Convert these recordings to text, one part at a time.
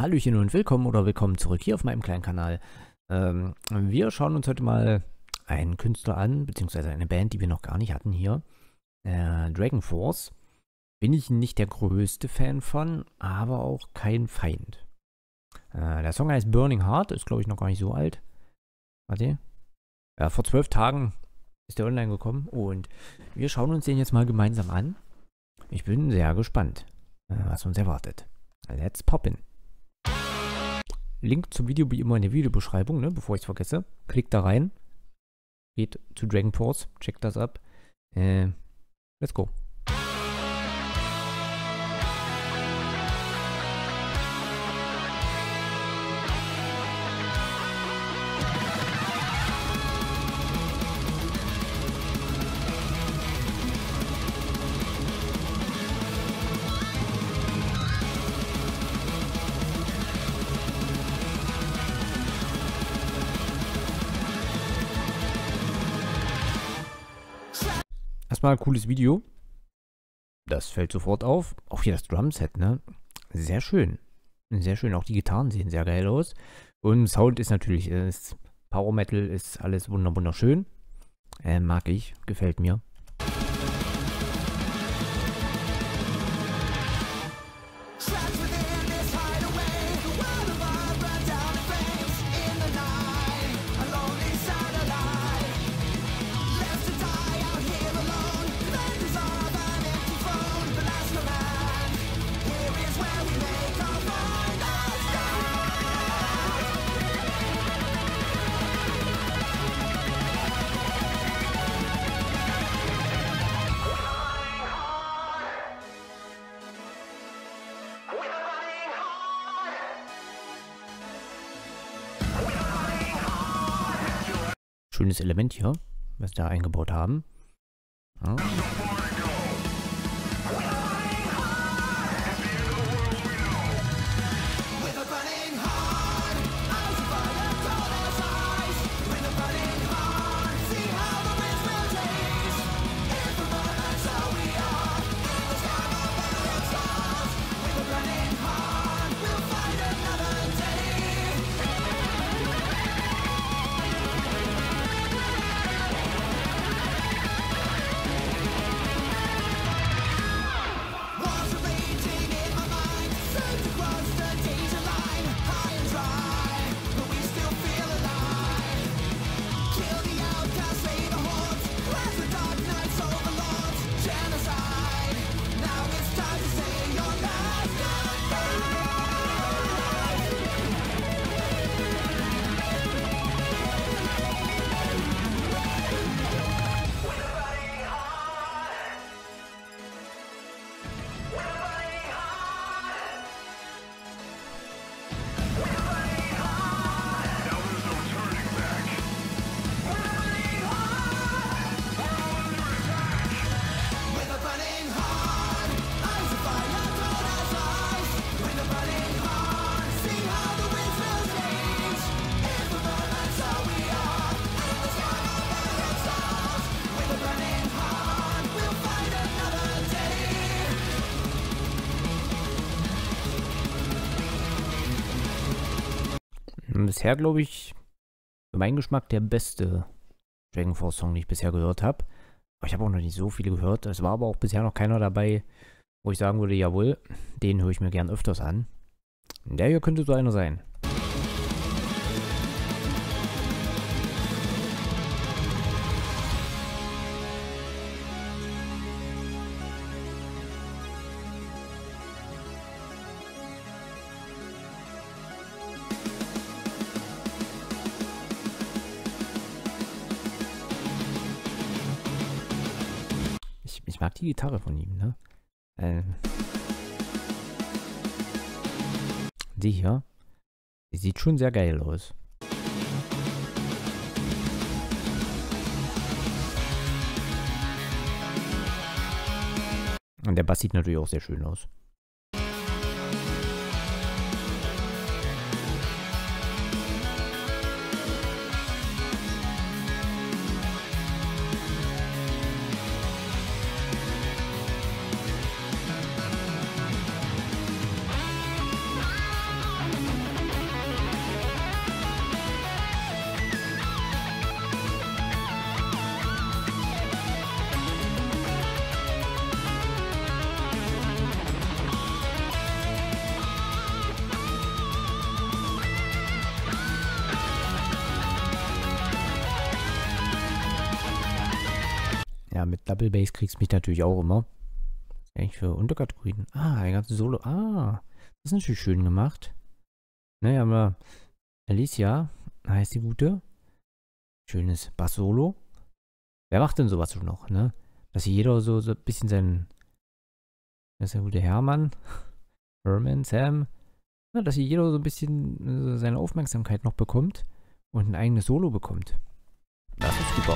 Hallöchen und willkommen zurück hier auf meinem kleinen Kanal. Wir schauen uns heute mal einen Künstler an, beziehungsweise eine Band, die wir noch gar nicht hatten hier. Dragon Force. Bin ich nicht der größte Fan von, aber auch kein Feind. Der Song heißt Burning Heart, ist glaube ich noch gar nicht so alt. Warte. Vor 12 Tagen ist der online gekommen und wir schauen uns den jetzt mal gemeinsam an. Ich bin sehr gespannt, was uns erwartet. Let's poppin'. Link zum Video wie immer in der Videobeschreibung, ne, bevor ich es vergesse. Klickt da rein. Geht zu Dragon Force, checkt das ab. Let's go. Erstmal ein cooles Video. Das fällt sofort auf. Auch hier das Drumset, ne? Sehr schön. Sehr schön. Auch die Gitarren sehen sehr geil aus. Und Sound ist natürlich, Power Metal ist alles wunderschön. Mag ich. Gefällt mir. Schönes Element hier, was wir da eingebaut haben. Ja. Bisher, glaube ich, für meinen Geschmack der beste Dragon Force Song, den ich bisher gehört habe. Aber ich habe auch noch nicht so viele gehört. Es war aber auch bisher noch keiner dabei, wo ich sagen würde, jawohl, den höre ich mir gern öfters an. Der hier könnte so einer sein. Ich mag die Gitarre von ihm, ne? Die hier. Die sieht schon sehr geil aus. Und der Bass sieht natürlich auch sehr schön aus. mit Double Bass kriegst du mich natürlich auch immer. Was ist eigentlich für Unterkategorien? Ah, ein ganzes Solo. Ah, das ist natürlich schön gemacht. Ne, haben wir Alicia, heißt die gute. Schönes Bass-Solo. Wer macht denn sowas schon noch, ne? Dass hier jeder so ein bisschen sein. Das ist der gute Hermann. Sam. Ne, dass hier jeder so ein bisschen seine Aufmerksamkeit noch bekommt und ein eigenes Solo bekommt. Das ist super.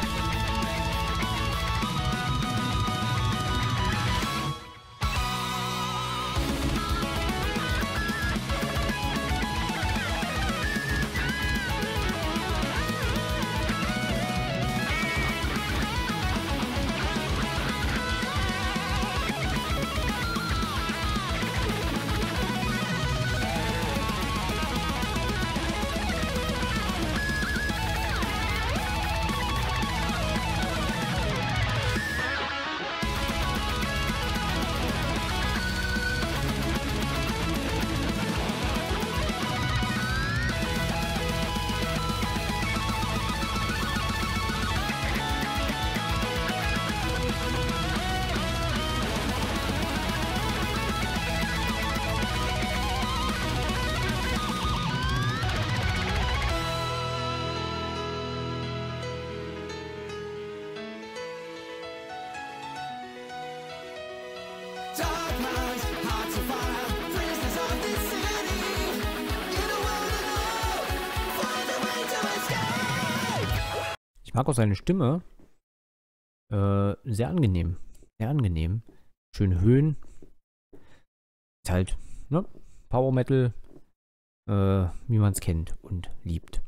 Ich mag auch seine Stimme. Sehr angenehm. Sehr angenehm. Schöne Höhen. Ist halt, ne? Power Metal, wie man es kennt und liebt.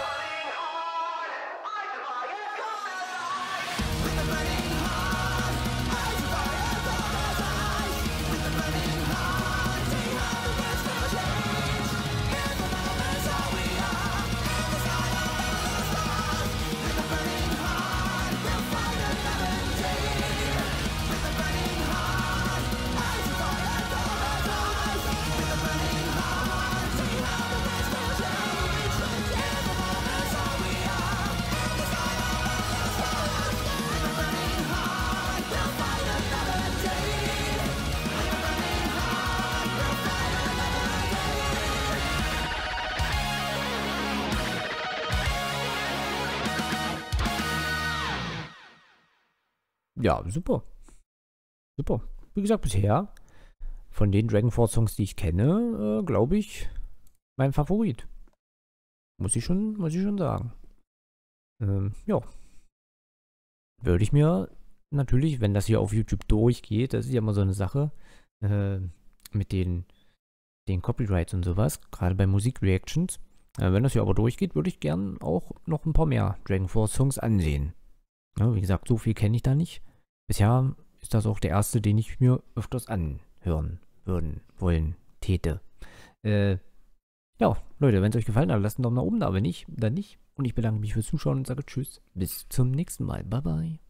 Ja, super. Super. Wie gesagt, bisher von den Dragon Force Songs, die ich kenne, glaube ich, mein Favorit. Muss ich schon sagen. Ja. Würde ich mir natürlich, wenn das hier auf YouTube durchgeht, das ist ja immer so eine Sache, mit den Copyrights und sowas, gerade bei Musikreactions. Wenn das hier aber durchgeht, würde ich gern auch noch ein paar mehr Dragon Force Songs ansehen. Ja, wie gesagt, so viel kenne ich da nicht. Bisher ist das auch der erste, den ich mir öfters anhören täte. Ja, Leute, wenn es euch gefallen hat, lasst einen Daumen nach oben da. Wenn nicht, dann nicht. Und ich bedanke mich fürs Zuschauen und sage Tschüss. Bis zum nächsten Mal. Bye, bye.